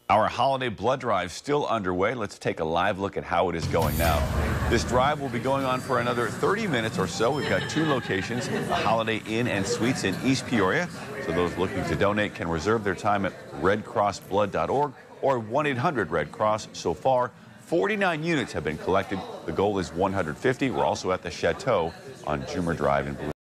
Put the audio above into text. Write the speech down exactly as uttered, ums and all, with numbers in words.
Our holiday blood drive still underway. Let's take a live look at how it is going now. This drive will be going on for another thirty minutes or so. We've got two locations, the Holiday Inn and Suites in East Peoria. So those looking to donate can reserve their time at red cross blood dot org or one eight hundred red cross. So far, forty-nine units have been collected. The goal is one hundred fifty. We're also at the Chateau on Jumer Drive in Blue.